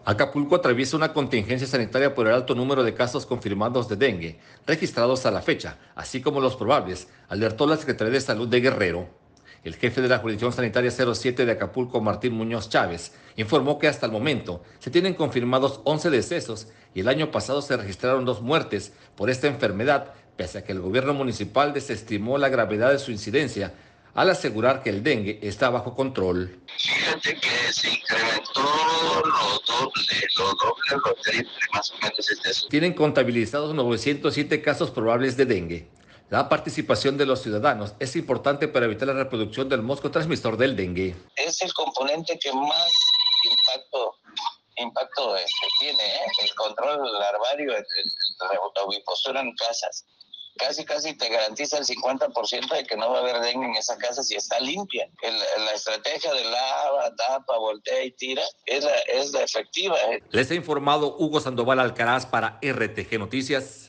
Acapulco atraviesa una contingencia sanitaria por el alto número de casos confirmados de dengue registrados a la fecha, así como los probables, alertó la Secretaría de Salud de Guerrero. El jefe de la Jurisdicción Sanitaria 07 de Acapulco, Martín Muñoz Chávez, informó que hasta el momento se tienen confirmados 11 decesos y el año pasado se registraron 2 muertes por esta enfermedad, pese a que el gobierno municipal desestimó la gravedad de su incidencia al asegurar que el dengue está bajo control. Fíjate que se incrementó lo triple más o menos eso. Tienen contabilizados 907 casos probables de dengue. La participación de los ciudadanos es importante para evitar la reproducción del mosco transmisor del dengue. Es el componente que más impacto tiene, el control larvario, la ovipostura en casas. Casi te garantiza el 50% de que no va a haber dengue en esa casa si está limpia. La estrategia de lava, tapa, voltea y tira es la efectiva. Les ha informado Hugo Sandoval Alcaraz para RTG Noticias.